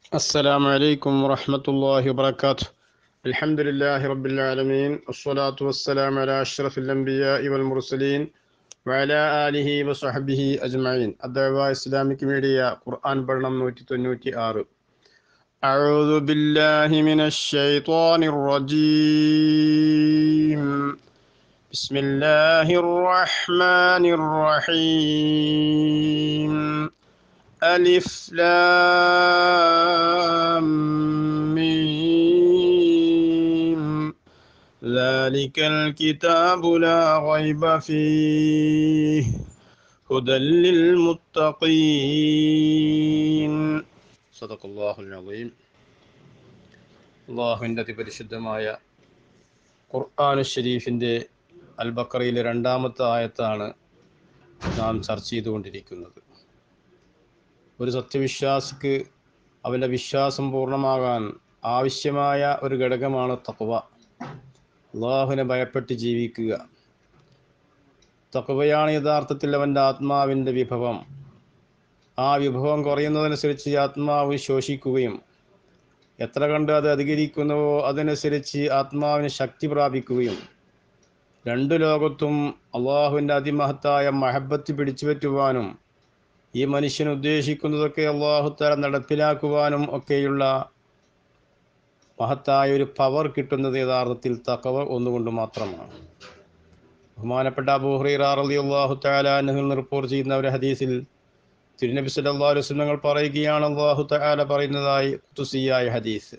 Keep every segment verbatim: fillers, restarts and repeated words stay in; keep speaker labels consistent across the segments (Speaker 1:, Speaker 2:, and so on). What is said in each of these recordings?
Speaker 1: السلام عليكم ورحمة الله وبركاته. الحمد لله رب العالمين، والصلاة والسلام على أشرف الأنبياء والمرسلين وعلى آله وصحبه أجمعين. الدعوة إسلامك ميديا قرآن برنامج نوتي تنوتي آرو. أعوذ بالله من الشيطان الرجيم. بسم الله الرحمن الرحيم. ألف لام ميم ذلك الكتاب لا ريب فيه هدى للمتقين. صدق الله العظيم. അള്ളാഹുവിൻ്റെ അതിപരിശുദ്ധമായ ഖുർആൻ ഷരീഫിൻ്റെ അൽ ബഖറയിലെ രണ്ടാമത്തെ ആയത്താണ് നാം ചർച്ച ചെയ്തുകൊണ്ടിരിക്കുന്നത്. ഒരു സത്യവിശ്വാസിക്ക് അവൻ്റെ വിശ്വാസം പൂർണ്ണമാകാൻ ആവശ്യമായ ഒരു ഘടകമാണ് തഖ്വ. അള്ളാഹുവിനെ ഭയപ്പെട്ട് ജീവിക്കുക. തഖ്വയാണ് യഥാർത്ഥത്തിൽ അവൻ്റെ ആത്മാവിൻ്റെ വിഭവം. ആ വിഭവം കുറയുന്നതനുസരിച്ച് ആത്മാവ് ശോഷിക്കുകയും എത്ര കണ്ട് അത് അധികരിക്കുന്നുവോ അതനുസരിച്ച് ആത്മാവിന് ശക്തി പ്രാപിക്കുകയും രണ്ടു ലോകത്തും അള്ളാഹുവിൻ്റെ അതിമഹത്തായ മഹബത്ത് പിടിച്ചു പറ്റുവാനും ഈ മനുഷ്യൻ ഉദ്ദേശിക്കുന്നതൊക്കെ അല്ലാഹു തആല നടപ്പിലാക്കുവാനും ഒക്കെയുള്ള മഹത്തായ ഒരു പവർ കിട്ടുന്നത് യഥാർത്ഥത്തിൽ തഖ്വ ഒന്നുകൊണ്ട് മാത്രമാണ്. ബഹുമാനപ്പെട്ട അബൂ ഹുറൈറ റളിയല്ലാഹു തആല അൻഹു റിപ്പോർട്ട് ചെയ്യുന്ന ഒരു ഹദീസിൽ തിരുനബി സല്ലല്ലാഹു അലൈഹി വസല്ലം പറയുകയാണ്, അല്ലാഹു തആല പറയുന്നതായി ഖുദ്സിയായ ഹദീസ്.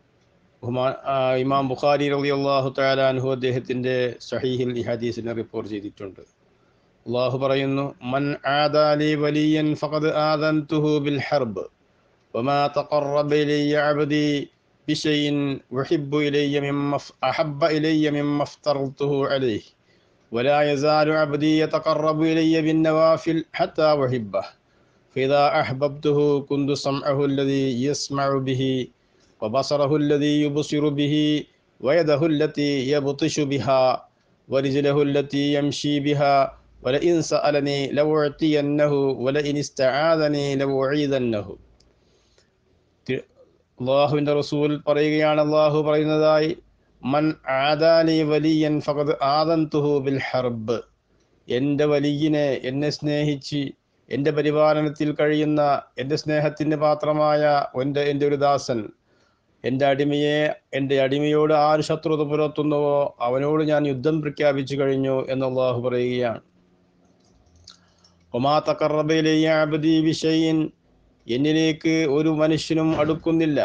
Speaker 1: ഇമാം ബുഖാരി റളിയല്ലാഹു തആല അൻഹു അദ്ദേഹത്തിൻ്റെ സ്വഹീഹിൽ ഈ ഹദീസിനെ റിപ്പോർട്ട് ചെയ്തിട്ടുണ്ട്. അല്ലാഹു പറയുന്നു, മൻ ആദാലി വലിയൻ ഫഖദ് ആദൻതുഹു ബിൽ ഹർബ് വമാ തഖറബ ഇലയ്യ അബ്ദി ബിശൈഇൻ വഹിബ്ബു ഇലയ്യ മിമ്മ അഹബ്ബ ഇലയ്യ മിമ്മ അഫ്തറതുഹു അലൈഹി വലാ യസാലു അബ്ദി യതഖറബു ഇലയ്യ ബിൻ നവാഫിൽ ഹത്താ വഹിബ്ബഹു ഫഇദാ അഹ്ബബ്തുഹു കുന്തു സമഅഹു അല്ലദീ യസ്മഉ ബിഹി വബസറഹു അല്ലദീ യുബ്സിറു ബിഹി വയദഹു അല്ലതീ യബ്തിഷു ബിഹാ വരിജ്ലഹു അല്ലതീ യംശി ബിഹാ വലഇൻ സഅലനി ലഉഅതിയന്നഹു വലഇൻ ഇസ്തആദനി ലഉഈദന്നഹു. അല്ലാഹുവിൻ്റെ റസൂൽ പറയുകയാണ്, അല്ലാഹു പറയുന്നതായി, മൻ ആദാലി വലിയൻ ഫഖദ് ആദൻതുഹു ബിൽ ഹർബ്. എൻ്റെ വലിയനെ, എന്നെ സ്നേഹിച്ച് എൻ്റെ പരിപാലനത്തിൽ കഴിയുന്ന എൻ്റെ സ്നേഹത്തിൻ്റെ പാത്രമായ എൻ്റെ എൻ്റെ ഒരു ദാസൻ, എൻ്റെ അടിമയെ എൻ്റെ അടിമയോട് ആര് ശത്രുത പുലർത്തുന്നുവോ അവനോട് ഞാൻ യുദ്ധം പ്രഖ്യാപിച്ചു കഴിഞ്ഞു എന്ന് അല്ലാഹു പറയുകയാണ്. വമാ തഖറബ ഇലയ്യ അബ്ദി ബിശൈഇൻ, എന്നിലേക്ക് ഒരു മനുഷ്യനും അടുക്കുന്നില്ല,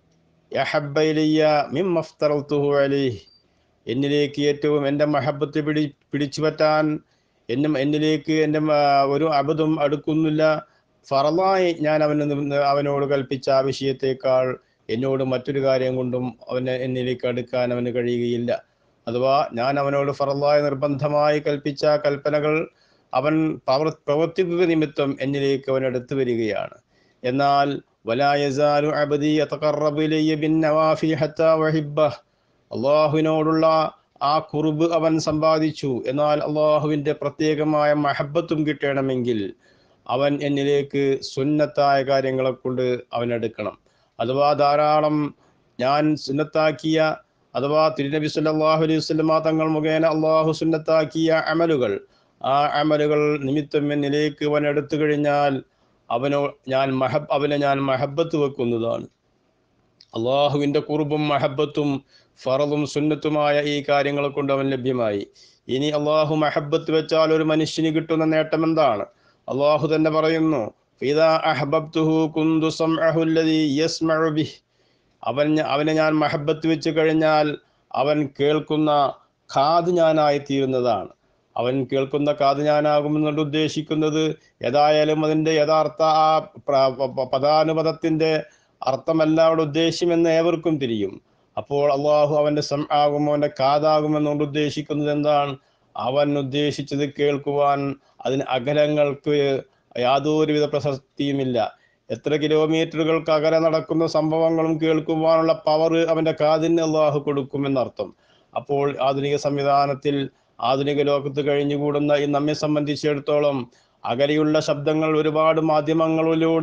Speaker 1: യഹബ്ബ ഇലയ്യ മിമ്മ അഫ്തറതുഹു അലൈഹി, എന്നിലേക്ക് ഏറ്റവും എൻ്റെ മഹബത്ത് പിടി പിടിച്ചു പറ്റാൻ എന്നും എന്നിലേക്ക് എൻ്റെ ഒരു അബദും അടുക്കുന്നില്ല, ഫറളായി ഞാൻ അവന് അവനോട് കൽപ്പിച്ച ആ വിഷയത്തേക്കാൾ എന്നോട് മറ്റൊരു കാര്യം കൊണ്ടും അവന് എന്നിലേക്ക് അടുക്കാൻ അവന് കഴിയുകയില്ല. അഥവാ ഞാൻ അവനോട് ഫറളായി നിർബന്ധമായി കൽപ്പിച്ച കൽപ്പനകൾ അവൻ പ്രവർത്തിക്കുക നിമിത്തം എന്നിലേക്ക് അവൻ അടുത്തു വരികയാണ്. എന്നാൽ വലാ യസാലു അബ്ദി യതഖറബു ഇലയ്യ ബിൻ നവാഫിൽ ഹത്താ വഹിബ്ബഹു, അല്ലാഹുവിനോടുള്ള ആ ഖുർബ് അവൻ സമ്പാദിച്ചു, എന്നാൽ അള്ളാഹുവിൻ്റെ പ്രത്യേകമായ മഹബത്തും കിട്ടണമെങ്കിൽ അവൻ എന്നിലേക്ക് സുന്നത്തായ കാര്യങ്ങളെ കൊണ്ട് അവനെടുക്കണം. അഥവാ ധാരാളം ഞാൻ സുന്നത്താക്കിയ അഥവാ തിരുനബി സല്ലല്ലാഹു അലൈഹി വസല്ലം തങ്ങൾ മുഖേന അള്ളാഹു സുന്നത്താക്കിയ അമലുകൾ, ആ അമലുകൾ നിമിത്തം എന്നിലേക്ക് അവൻ എടുത്തു കഴിഞ്ഞാൽ അവനോ ഞാൻ മഹബ് അവനെ ഞാൻ മഹബത്ത് വെക്കുന്നതാണ്. അള്ളാഹുവിൻ്റെ ഖുർബും മഹബത്തും ഫറളും സുന്നത്തുമായ ഈ കാര്യങ്ങളെ കൊണ്ട് അവൻ ലഭ്യമായി. ഇനി അള്ളാഹു മഹബത്ത് വെച്ചാൽ ഒരു മനുഷ്യന് കിട്ടുന്ന നേട്ടം എന്താണ്? അള്ളാഹു തന്നെ പറയുന്നു, ഫഇദാ അഹ്ബബ്തുഹു കുന്തു സമഅഹു അല്ലദീ യസ്മഉ ബിഹി, അവൻ അവനെ ഞാൻ മഹബത്ത് വെച്ച് കഴിഞ്ഞാൽ അവൻ കേൾക്കുന്ന കാത് ഞാനായിത്തീരുന്നതാണ്. അവൻ കേൾക്കുന്ന കാത് ഞാനാകുമെന്നുകൊണ്ട് ഉദ്ദേശിക്കുന്നത് ഏതായാലും അതിൻ്റെ യഥാർത്ഥ ആ പദാനുപദത്തിൻ്റെ അർത്ഥമല്ല അവിടെ ഉദ്ദേശ്യമെന്ന് ഏവർക്കും തിരിയും. അപ്പോൾ അള്ളാഹു അവൻ്റെ സം ആകുമോ അവൻ്റെ കാതാകുമെന്നുകൊണ്ട് ഉദ്ദേശിക്കുന്നത് എന്താണ്? അവൻ ഉദ്ദേശിച്ചത് കേൾക്കുവാൻ അതിന് അകലങ്ങൾക്ക് യാതൊരുവിധ പ്രസക്തിയുമില്ല. എത്ര കിലോമീറ്ററുകൾക്ക് അകലെ നടക്കുന്ന സംഭവങ്ങളും കേൾക്കുവാനുള്ള പവർ അവൻ്റെ കാതിന് അള്ളാഹു കൊടുക്കുമെന്നർത്ഥം. അപ്പോൾ ആധുനിക സംവിധാനത്തിൽ ആധുനിക ലോകത്ത് കഴിഞ്ഞുകൂടുന്ന ഈ നമ്മെ സംബന്ധിച്ചിടത്തോളം അകലെയുള്ള ശബ്ദങ്ങൾ ഒരുപാട് മാധ്യമങ്ങളിലൂടെ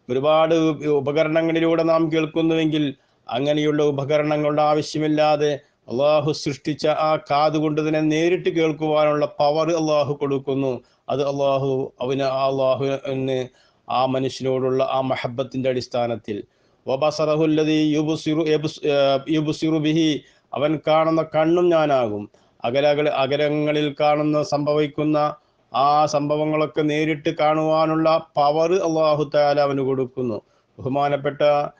Speaker 1: ഒരുപാട് ഉപകരണങ്ങളിലൂടെ നാം കേൾക്കുന്നുവെങ്കിൽ അങ്ങനെയുള്ള ഉപകരണങ്ങളുടെ ആവശ്യമില്ലാതെ അള്ളാഹു സൃഷ്ടിച്ച ആ കാതുകൊണ്ട് തന്നെ നേരിട്ട് കേൾക്കുവാനുള്ള പവർ അള്ളാഹു കൊടുക്കുന്നു. അത് അള്ളാഹു അവന് അള്ളാഹുവിന് ആ മനുഷ്യനോടുള്ള ആ മഹബത്തിന്റെ അടിസ്ഥാനത്തിൽ വബസറഹുല്ലദീ യുബ്സിറു യുബ്സിറു ബിഹി, അവൻ കാണുന്ന കണ്ണും ഞാനാകും. അകലകൾ അകലങ്ങളിൽ കാണുന്ന സംഭവിക്കുന്ന ആ സംഭവങ്ങളൊക്കെ നേരിട്ട് കാണുവാനുള്ള പവർ അള്ളാഹു തആല അവന് കൊടുക്കുന്നു. ബഹുമാനപ്പെട്ട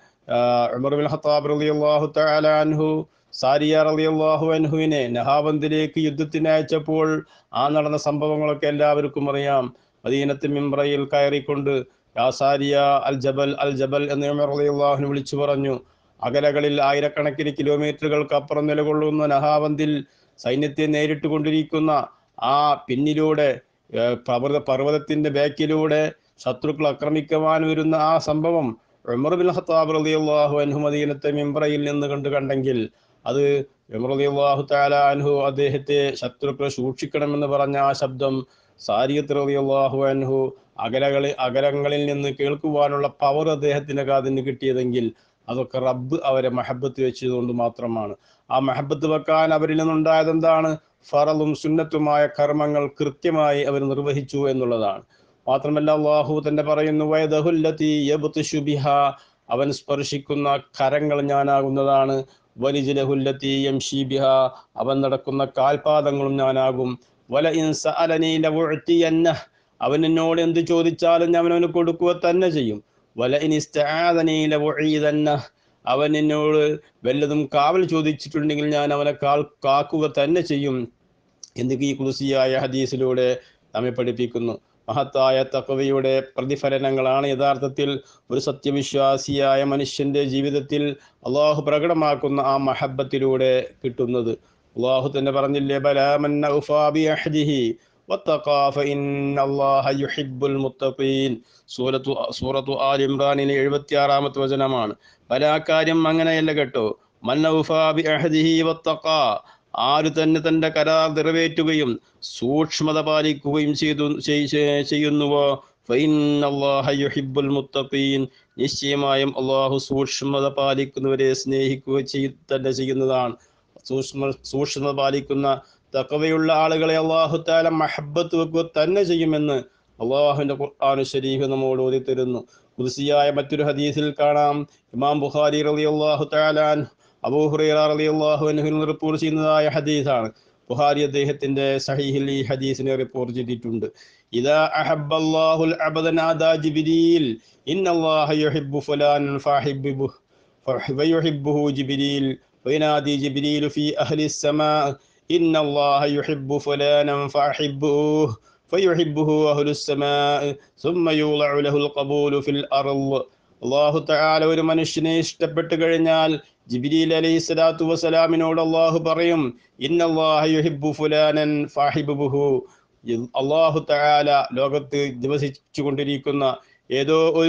Speaker 1: ഉമർ ബിൻ ഖത്താബ് റളിയല്ലാഹു തആല അൻഹു സാരിയ റളിയല്ലാഹു അൻഹുവിനെ നഹാബന്ദിലേക്ക് യുദ്ധത്തിന് അയച്ചപ്പോൾ ആ നടന്ന സംഭവങ്ങളൊക്കെ എല്ലാവർക്കും അറിയാം. മദീനത്ത് മിംറയിൽ കയറിക്കൊണ്ട് യാ സാരിയ അൽ ജബൽ അൽ ജബൽ എന്ന് ഉമർ റളിയല്ലാഹു അൻഹു വിളിച്ചു പറഞ്ഞു. അകലകളിൽ ആയിരക്കണക്കിന് കിലോമീറ്ററുകൾക്ക് അപ്പുറം നിലകൊള്ളുന്ന നഹാബന്ദിൽ സൈന്യത്തെ നേരിട്ട് കൊണ്ടിരിക്കുന്ന ആ പിന്നിലൂടെ പർവ്വത പർവ്വതത്തിന്റെ ബാക്കിലൂടെ ശത്രുക്കൾ ആക്രമിക്കുവാൻ വരുന്ന ആ സംഭവം ഉമർ ബിൻ ഖത്താബ് റളിയല്ലാഹു അൻഹു മദീനത്തെ മിംറയിൽ നിന്ന് കണ്ട് കണ്ടെങ്കിൽ അത് ഉമർ റളിയല്ലാഹു തആല അൻഹു അദ്ദേഹത്തെ ശത്രുക്കളെ സൂക്ഷിക്കണമെന്ന് പറഞ്ഞ ആ ശബ്ദം സാരിയത്ത് റളിയല്ലാഹു അൻഹു അകലകളിൽ അകലങ്ങളിൽ നിന്ന് കേൾക്കുവാനുള്ള പവർ അദ്ദേഹത്തിന്റെ കാതിന് കിട്ടിയതെങ്കിൽ അതൊക്കെ റബ്ബ് അവരെ മഹബത്ത് വെച്ചതുകൊണ്ട് മാത്രമാണ്. ആ മഹബത്ത് വെക്കാൻ അവരിൽ നിന്നുണ്ടായത് എന്താണ്? ഫറലും സുന്നത്തുമായ കർമ്മങ്ങൾ കൃത്യമായി അവർ നിർവഹിച്ചു എന്നുള്ളതാണ്. മാത്രമല്ല അല്ലാഹു തന്നെ പറയുന്നു, വയദഹുല്ലതി യബ്തിശു ബിഹാ, അവൻ സ്പർശിക്കുന്ന കരങ്ങൾ ഞാനാകുന്നതാണ്. വലിജ്ലഹുല്ലതി യംശി ബിഹാ, അവൻ നടക്കുന്ന കാൽപാദങ്ങളും ഞാനാകും. വല ഇൻ സഅലനി ലഉഅതിയന്നഹ്, അവൻ എന്നോട് എന്ത് ചോദിച്ചാലും ഞാൻ അവന് കൊടുക്കുക തന്നെ ചെയ്യും. വല ഇൻ ഇസ്തആദനി ലഉഈദന്നഹ്, അവൻ എന്നോട് വല്ലതും കാവൽ ചോദിച്ചിട്ടുണ്ടെങ്കിൽ ഞാൻ അവനെ കാൽ കാക്കുക തന്നെ ചെയ്യും എന്ന് ഈ ഖുദ്സിയായ ഹദീസിലൂടെ നമ്മെ പഠിപ്പിക്കുന്നു. മഹത്തായ തഖ്വയുടെ പ്രതിഫലനങ്ങളാണ് യഥാർത്ഥത്തിൽ ഒരു സത്യവിശ്വാസിയായ മനുഷ്യന്റെ ജീവിതത്തിൽ അള്ളാഹു പ്രകടമാക്കുന്ന ആ മഹബത്തിലൂടെ കിട്ടുന്നത്. അള്ളാഹു തന്നെ പറഞ്ഞില്ലേ, ബലാ മൻ ഔഫാ ബിഅഹ്ദിഹി വത്തഖാ ഫഇന്നല്ലാഹ യുഹിബ്ബുൽ മുത്തഖീൻ. സൂറത്തു സൂറത്തു ആൽ ഇംറാനിലെ എഴുപത്തിയാറാമത്തെ വചനമാണ്. ബലാ, കാര്യം അങ്ങനെയല്ല കേട്ടോ. മൻ ഔഫാ ബിഅഹ്ദിഹി വത്തഖാ, ആര് തന്നെ തന്റെ കരാർ നിറവേറ്റുകയും സൂക്ഷ്മത പാലിക്കുകയും ചെയ്തു ചെയ്യുന്നുവോ ഫഇന്നല്ലാഹ യുഹിബ്ബുൽ മുത്തഖീൻ, നിശ്ചയമായും അള്ളാഹു സൂക്ഷ്മത പാലിക്കുന്നവരെ സ്നേഹിക്കുക ചെയ് തന്നെ ചെയ്യുന്നതാണ്. സൂക്ഷ്മ സൂക്ഷ്മത പാലിക്കുന്ന തഖ്വയുള്ള ആളുകളെ അള്ളാഹു തആല മഹബത്ത് വെക്കുക തന്നെ ചെയ്യുമെന്ന് അള്ളാഹുവിന്റെ ഖുർആൻ ശരീഫ് നമ്മോട് ഓതി തരുന്നു. ഖുദ്സിയായ മറ്റൊരു ഹദീസിൽ കാണാം, ഇമാം ബുഖാരി റളിയല്ലാഹു തആല അൻഹു അബൂ ഹുറൈറ റളിയല്ലാഹു അൻഹു റിപ്പോർട്ട് ചെയ്യുന്നതായ ഹദീസാണ്. ബുഖാരി അദ്ദേഹത്തിന്റെ സഹീഹിൽ ഈ ഹദീസിനെ റിപ്പോർട്ട് ചെയ്തിട്ടുണ്ട്. ഇദാ അഹബ്ബല്ലാഹുൽ അബ്ദ നാദാ ജിബ്രീൽ ഇന്നല്ലാഹ യുഹിബ്ബു ഫലാനൻ ഫഹിബ്ബുഹു ഫയുഹിബ്ബുഹു ജിബ്രീൽ ഫയനാദി ജിബ്രീൽ ഫീ അഹ്ലിസ് സമാ ഇന്നല്ലാഹ യുഹിബ്ബു ഫലാനൻ ഫഹിബ്ബുഹു ഫയുഹിബ്ബുഹു അഹ്ലുസ് സമാ സുമ്മ യൂളഉ ലഹുൽ ഖബൂലു ഫിൽ അർള്. അല്ലാഹു തആല ഒരു മനുഷ്യനെ ഇഷ്ടപ്പെട്ടു കഴിഞ്ഞാൽ ജിബ്രീൽ അലൈഹിസ്സലാത്തു വസ്സലാമിനോട് അല്ലാഹു പറയും, ഇന്നല്ലാഹ യുഹിബ്ബു ഫുലാനൻ ഫഹിബ്ബുഹു. അല്ലാഹു തആല ലോകത്ത് വസിച്ചു കൊണ്ടിരിക്കുന്ന ഏതോ ഒരു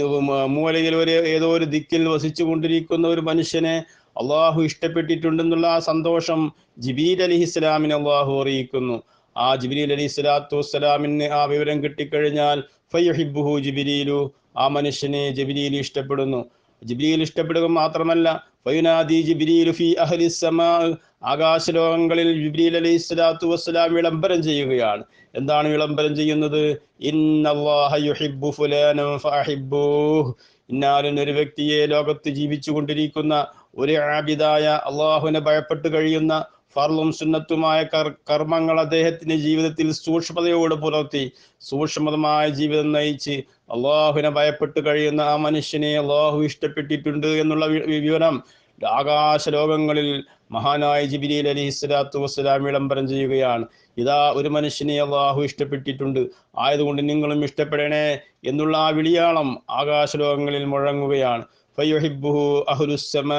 Speaker 1: മൂലയിൽ ഒരു ഏതോ ഒരു ദിക്കിൽ വസിച്ചു കൊണ്ടിരിക്കുന്ന ഒരു മനുഷ്യനെ അള്ളാഹു ഇഷ്ടപ്പെട്ടിട്ടുണ്ടെന്നുള്ള ആ സന്തോഷം ജിബ്രീൽ അലൈഹിസ്സലാമിനെ അള്ളാഹു അറിയിക്കുന്നു. ആ ജിബ്രീൽ അലൈഹിസ്സലാത്തു വസ്സലാമിന് ആ വിവരം കിട്ടിക്കഴിഞ്ഞാൽ ഫയുഹിബ്ബുഹു ജിബ്രീലു, ആ മനുഷ്യനെ ജിബ്രീൽ ഇഷ്ടപ്പെടുന്നു. ജിബ്രീൽ ഇഷ്ടപ്പെടുക മാത്രമല്ല, ഫയുനാദി ജിബ്രീലു ഫീ അഹ്ലിസ് സമാ, ആകാശലോകങ്ങളിൽ ജിബ്രീൽ അലൈഹിസ്സലാത്തു വസ്സലാം വിളംബരം ചെയ്യുകയാണ്. എന്താണ് വിളംബരം ചെയ്യുന്നത്? ഇന്നല്ലാഹ യുഹിബ്ബു ഫുലാനൻ ഫഹിബ്ബുഹു, ഇന്നാലൊരു വ്യക്തിയെ ലോകത്ത് ജീവിച്ചു കൊണ്ടിരിക്കുന്ന ഒരു ആബിദായ അള്ളാഹുവിനെ ഭയപ്പെട്ട് കഴിയുന്ന ഫർളും സുന്നത്തുമായ കർമ്മങ്ങൾ അദ്ദേഹത്തിന്റെ ജീവിതത്തിൽ സൂക്ഷ്മതയോട് പുലർത്തി സൂക്ഷ്മതമായ ജീവിതം നയിച്ച് അള്ളാഹുവിനെ ഭയപ്പെട്ട് കഴിയുന്ന ആ മനുഷ്യനെ അള്ളാഹു ഇഷ്ടപ്പെട്ടിട്ടുണ്ട് എന്നുള്ള വിവരം ആകാശലോകങ്ങളിൽ മഹാനായ ജിബ്രീൽ അലൈഹിസ്സലാത്തു വസ്സലാം വിളംബരം ചെയ്യുകയാണ്. ഇതാ ഒരു മനുഷ്യനെ അള്ളാഹു ഇഷ്ടപ്പെട്ടിട്ടുണ്ട്, ആയതുകൊണ്ട് നിങ്ങളും ഇഷ്ടപ്പെടണേ എന്നുള്ള ആ വിളിയാളം ആകാശലോകങ്ങളിൽ മുഴങ്ങുകയാണ്. ഫയുഹിബ്ബുഹു അഹ്ലുസ് സമാ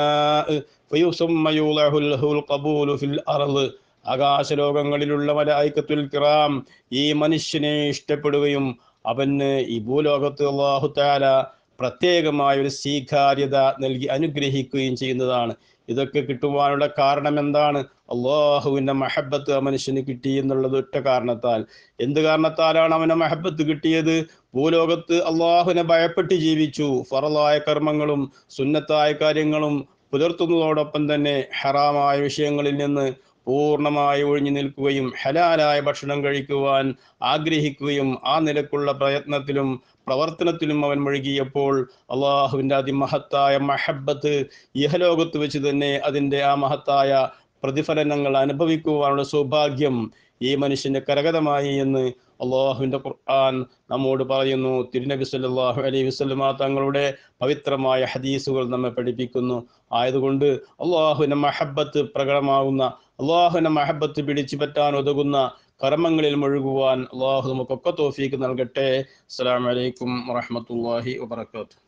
Speaker 1: ഫയുസമ്മ യൂളഉ ലഹുൽ ഖബൂലു ഫിൽ അർള്. ആകാശലോകങ്ങളിലുള്ള മലായികത്തുൽ കിറാം ഈ മനുഷ്യനെ ഇഷ്ടപ്പെടുകയും അവന് ഈ ഭൂലോകത്ത് അല്ലാഹു തആല പ്രത്യേകമായ ഒരു സ്വീകാര്യത നൽകി അനുഗ്രഹിക്കുകയും ചെയ്യുന്നതാണ്. ഇതൊക്കെ കിട്ടുവാനുള്ള കാരണം എന്താണ്? അള്ളാഹുവിൻ്റെ മഹബത്ത് ആ മനുഷ്യന് കിട്ടി എന്നുള്ളത് ഒറ്റ കാരണത്താൽ. എന്ത് കാരണത്താലാണ് അവന് മഹബത്ത് കിട്ടിയത്? ഭൂലോകത്ത് അള്ളാഹുവിനെ ഭയപ്പെട്ട് ജീവിച്ചു, ഫറലായ കർമ്മങ്ങളും സുന്നത്തായ കാര്യങ്ങളും പുലർത്തുന്നതോടൊപ്പം തന്നെ ഹറാമായ വിഷയങ്ങളിൽ നിന്ന് പൂർണ്ണമായി ഒഴിഞ്ഞു നിൽക്കുകയും ഹലാലായ ഭക്ഷണം കഴിക്കുവാൻ ആഗ്രഹിക്കുകയും ആ നിലക്കുള്ള പ്രയത്നത്തിലും പ്രവർത്തനത്തിലും അവൻ മുഴുകിയപ്പോൾ അള്ളാഹുവിൻ്റെ അതിമഹത്തായ മഹബത്ത് ഇഹലോകത്ത് വെച്ച് തന്നെ അതിൻ്റെ ആ മഹത്തായ പ്രതിഫലനങ്ങൾ അനുഭവിക്കുവാനുള്ള സൗഭാഗ്യം ഈ മനുഷ്യന്റെ കരഗതമായി എന്ന് അള്ളാഹുവിൻ്റെ ഖുർആൻ നമ്മോട് പറയുന്നു. തിരുനബി സല്ലല്ലാഹു അലൈഹി വസല്ലമ തങ്ങളുടെ പവിത്രമായ ഹദീസുകൾ നമ്മെ പഠിപ്പിക്കുന്നു. ആയതുകൊണ്ട് അള്ളാഹുവിൻ്റെ മഹബത്ത് പ്രകടമാകുന്ന, അള്ളാഹുവിൻ്റെ മഹബത്ത് പിടിച്ചു പറ്റാൻ ഉതകുന്ന കർമ്മങ്ങളിൽ മുഴുകുവാൻ അള്ളാഹു നമുക്കൊക്കെ തൗഫീക്ക് നൽകട്ടെ. അസ്സലാമു അലൈക്കും വറഹ്മത്തുള്ളാഹി വബറകാതുഹു.